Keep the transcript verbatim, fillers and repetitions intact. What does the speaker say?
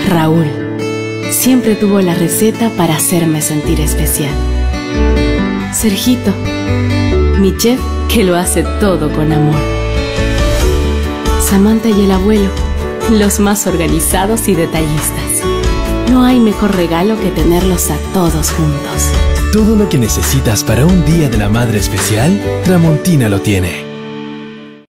Raúl siempre tuvo la receta para hacerme sentir especial. Sergito, mi chef que lo hace todo con amor. Samantha y el abuelo, los más organizados y detallistas. No hay mejor regalo que tenerlos a todos juntos. Todo lo que necesitas para un día de la madre especial, Tramontina lo tiene.